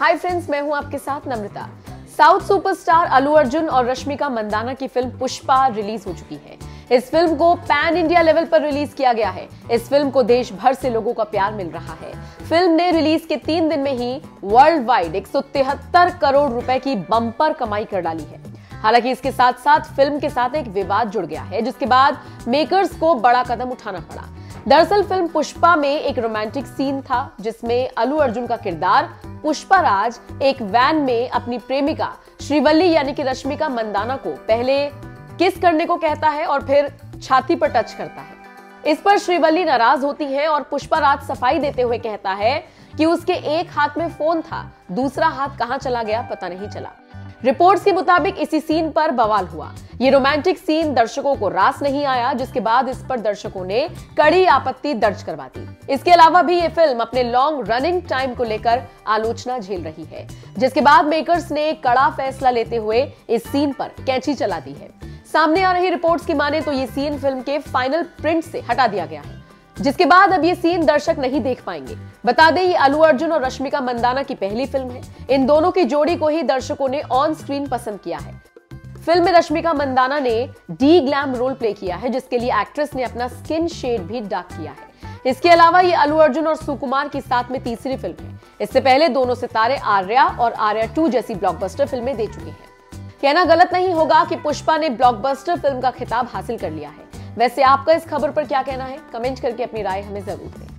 Hi friends, मैं हूं आपके साथ नम्रता। साउथ सुपरस्टार अल्लू अर्जुन और रश्मिका मंदाना की फिल्म पुष्पा रिलीज हो चुकी है। इस फिल्म को पैन इंडिया लेवल पर रिलीज किया गया है। इस फिल्म को देश भर से लोगों का प्यार मिल रहा है। फिल्म ने रिलीज के 3 दिन में ही वर्ल्ड वाइड 173 करोड़ रुपए की बम्पर कमाई कर डाली है। हालांकि इसके साथ साथ फिल्म के साथ एक विवाद जुड़ गया है, जिसके बाद मेकर्स को बड़ा कदम उठाना पड़ा। दरअसल फिल्म पुष्पा में एक रोमांटिक सीन था, जिसमें अल्लू अर्जुन का किरदार पुष्पाराज एक वैन में अपनी प्रेमिका श्रीवल्ली यानी कि रश्मिका मंदाना को पहले किस करने को कहता है और फिर छाती पर टच करता है। इस पर श्रीवल्ली नाराज होती है और पुष्पाराज सफाई देते हुए कहता है कि उसके एक हाथ में फोन था, दूसरा हाथ कहां चला गया पता नहीं चला। रिपोर्ट्स के मुताबिक इसी सीन पर बवाल हुआ। ये रोमांटिक सीन दर्शकों को रास नहीं आया, जिसके बाद इस पर दर्शकों ने कड़ी आपत्ति दर्ज करवा दी। इसके अलावा भी ये फिल्म अपने लॉन्ग रनिंग टाइम को लेकर आलोचना झेल रही है, जिसके बाद मेकर्स ने कड़ा फैसला लेते हुए इस सीन पर कैंची चला दी है। सामने आ रही रिपोर्ट्स की माने तो ये सीन फिल्म के फाइनल प्रिंट से हटा दिया गया है, जिसके बाद अब ये सीन दर्शक नहीं देख पाएंगे। बता दें, ये अल्लू अर्जुन और रश्मिका मंदाना की पहली फिल्म है। इन दोनों की जोड़ी को ही दर्शकों ने ऑन स्क्रीन पसंद किया है। फिल्म में रश्मिका मंदाना ने डी ग्लैम रोल प्ले किया है, जिसके लिए एक्ट्रेस ने अपना स्किन शेड भी डार्क किया है। इसके अलावा ये अल्लू अर्जुन और सुकुमार की साथ में तीसरी फिल्म है। इससे पहले दोनों सितारे आर्या और आर्या 2 जैसी ब्लॉकबस्टर फिल्में दे चुके हैं। कहना गलत नहीं होगा कि पुष्पा ने ब्लॉकबस्टर फिल्म का खिताब हासिल कर लिया है। वैसे आपका इस खबर पर क्या कहना है? कमेंट करके अपनी राय हमें जरूर दें।